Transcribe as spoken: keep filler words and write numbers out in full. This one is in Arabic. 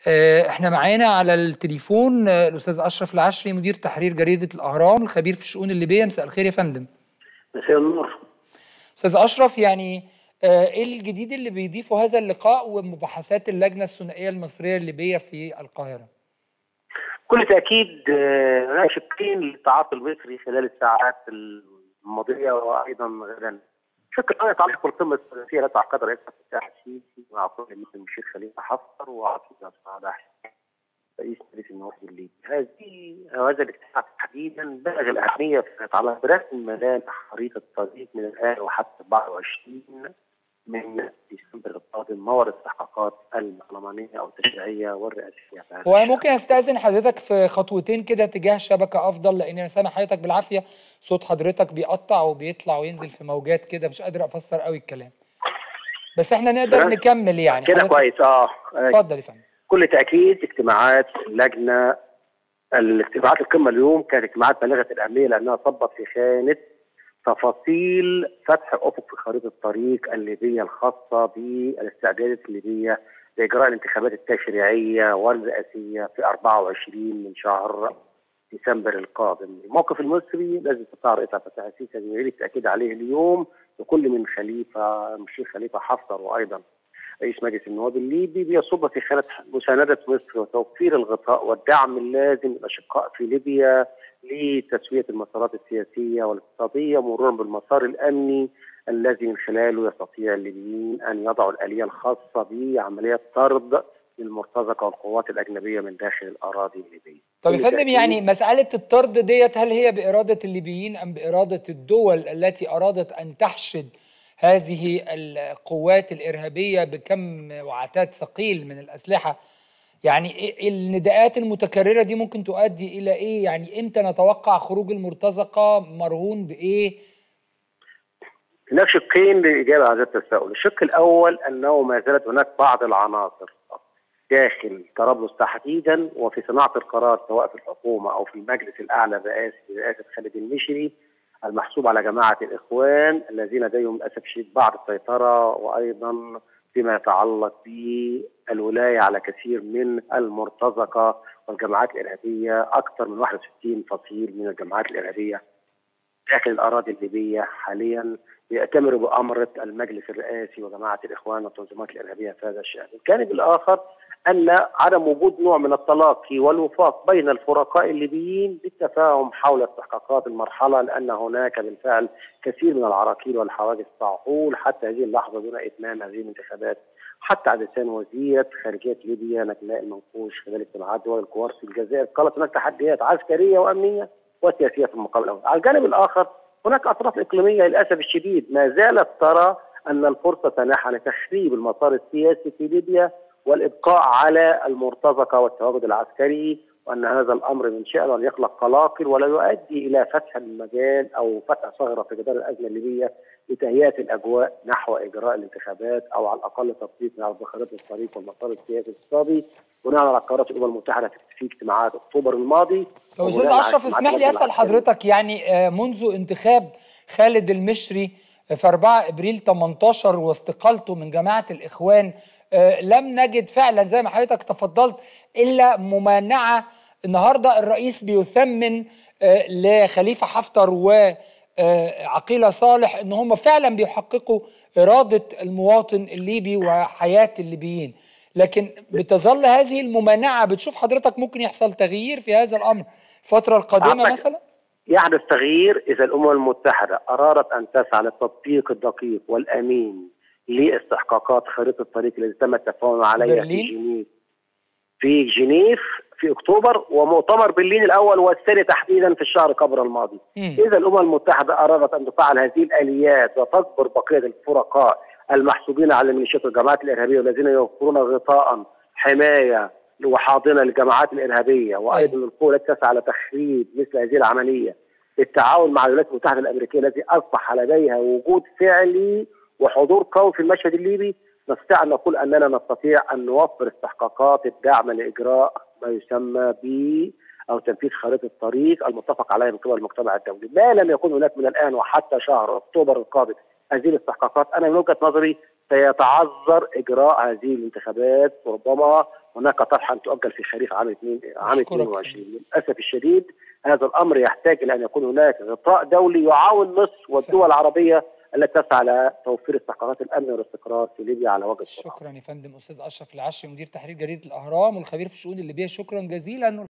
آه، احنا معانا على التليفون آه، الاستاذ اشرف العشري، مدير تحرير جريده الاهرام، الخبير في الشؤون الليبيه. مساء الخير يا فندم. مساء النور. استاذ اشرف، يعني آه، ايه الجديد اللي بيضيفه هذا اللقاء ومباحثات اللجنه الثنائيه المصريه الليبيه في القاهره؟ بكل تاكيد آه، هناك شقين للتعاطي المصري خلال الساعات الماضيه وايضا غدا. الشق الاول يتعلق بالقمه الثلاثيه التي عقدها رئيس عبد الفتاح السيسي مع قائد مثل الشيخ خليفه حفتر وعقيد صالح رئيس مجلس النواب الليبي. هذه هذا الاجتماع تحديدا بلغ الاهميه في يتعلق برسم ملامح خريطه الطريق من الان وحتى أربعة وعشرين من ديسمبر القادم موارد الاستحقاقات البرلمانيه او التشريعيه والرئاسيه. هو ممكن استاذن حضرتك في خطوتين كده تجاه شبكه افضل، لان انا سامع حضرتك بالعافيه، صوت حضرتك بيقطع وبيطلع وينزل في موجات كده، مش قادر افسر قوي الكلام، بس احنا نقدر نكمل يعني كده كويس. اه اتفضل يا فندم. بكل تاكيد اجتماعات اللجنه الاجتماعات القمه اليوم كانت اجتماعات بالغه الاهميه لانها صبت في خانه تفاصيل فتح افق في خريطه الطريق الليبيه الخاصه بالاستعدادات الليبيه لاجراء الانتخابات التشريعيه والرئاسيه في أربعة وعشرين من شهر ديسمبر القادم. الموقف المصري الذي استطاع رئيس عبد الفتاح السيسي ان يعيد التاكيد عليه اليوم لكل من خليفه الشيخ خليفه حفتر وايضا رئيس مجلس النواب الليبي بيصب في خانه مسانده مصر وتوفير الغطاء والدعم اللازم للاشقاء في ليبيا لتسويه المسارات السياسيه والاقتصاديه مرورا بالمسار الامني الذي من خلاله يستطيع الليبيين ان يضعوا الاليه الخاصه بعمليه طرد للمرتزقه والقوات الاجنبيه من داخل الاراضي الليبيه. طب يا فندم، يعني مساله الطرد ديت هل هي باراده الليبيين ام باراده الدول التي ارادت ان تحشد هذه القوات الارهابيه بكم وعتاد ثقيل من الاسلحه؟ يعني النداءات المتكرره دي ممكن تؤدي الى ايه؟ يعني امتى نتوقع خروج المرتزقه؟ مرهون بايه؟ هناك شقين للاجابه على هذا التساؤل. الشق الاول انه ما زالت هناك بعض العناصر داخل طرابلس تحديدا وفي صناعه القرار سواء في الحكومه او في المجلس الاعلى الرئاسي برئاسه خالد المشري المحسوب على جماعه الاخوان الذين لديهم للاسف الشديد بعض السيطره، وايضا فيما يتعلق بالولايه على كثير من المرتزقه والجماعات الارهابيه. اكثر من واحد وستين فصيل من الجماعات الارهابيه داخل الاراضي الليبيه حاليا يأتمروا بأمرة المجلس الرئاسي وجماعة الإخوان والتنظيمات الإرهابية في هذا الشأن. الجانب الآخر أن عدم وجود نوع من التلاقي والوفاق بين الفرقاء الليبيين بالتفاهم حول استحقاقات المرحلة، لأن هناك بالفعل كثير من العراقيل والحواجز تعقول حتى هذه اللحظة دون إتمام هذه الانتخابات. حتى على لسان وزيرة خارجية ليبيا نجلاء المنقوش خلال اجتماعات دول الكوار في الجزائر قالت هناك تحديات عسكرية وأمنية وسياسية في المقام الأول. على الجانب الآخر هناك أطراف إقليمية للأسف الشديد ما زالت ترى أن الفرصة تنحى لتخريب المسار السياسي في ليبيا والإبقاء على المرتزقة والتواجد العسكري، وأن هذا الأمر من شأنه أن يخلق قلاقل ولا يؤدي إلى فتح المجال أو فتح ثغرة في جدار الأزمة الليبية لتهيئة الأجواء نحو إجراء الانتخابات أو على الأقل تطبيق على خريطة الطريق والمسار السياسي الاقتصادي بناء على قرارات الأمم المتحدة في اجتماعات أكتوبر الماضي. طب أستاذ أشرف، اسمح لي أسأل حضرتك، يعني منذ انتخاب خالد المشري في أربعة أبريل ثمانية عشر واستقالته من جماعة الإخوان لم نجد فعلا زي ما حضرتك تفضلت إلا ممانعة. النهارده الرئيس بيثمن لخليفة حفتر وعقيلة صالح إن هم فعلا بيحققوا إرادة المواطن الليبي وحياة الليبيين، لكن بتظل هذه الممانعة. بتشوف حضرتك ممكن يحصل تغيير في هذا الأمر الفترة القادمة مثلا؟ يحدث تغيير إذا الأمم المتحدة أرادت أن تسعى للتطبيق الدقيق والأمين لاستحقاقات خريطة الطريق التي تم التفاهم عليها في جنيف في جنيف في أكتوبر، ومؤتمر برلين الأول والثاني تحديدا في الشهر قبل الماضي. م. إذا الأمم المتحدة أرادت أن تفعل هذه الآليات وتجبر بقية الفرقاء المحسوبين على الميليشيات والجماعات الإرهابية والذين يوفرون غطاء حماية وحاضنه للجماعات الارهابيه وايضا القوى التي تسعى على تخريب مثل هذه العمليه بالتعاون مع الولايات المتحده الامريكيه التي اصبح لديها وجود فعلي وحضور قوي في المشهد الليبي، نستطيع ان نقول اننا نستطيع ان نوفر استحقاقات الدعم لاجراء ما يسمى ب او تنفيذ خريطه الطريق المتفق عليها من قبل المجتمع الدولي. ما لم يكن هناك من الان وحتى شهر اكتوبر القادم هذه الاستحقاقات، انا من وجهه نظري سيتعذر اجراء هذه الانتخابات وربما هناك طرحا تؤجل في خريف عام عام اثنين وعشرين. للاسف الشديد هذا الامر يحتاج الى ان يكون هناك غطاء دولي يعاون مصر والدول العربيه التي تسعى على توفير استحقاقات الامن والاستقرار في ليبيا على وجه السرعه. شكرا يا فندم. استاذ اشرف العشري مدير تحرير جريده الاهرام والخبير في الشؤون الليبيه، شكرا جزيلا.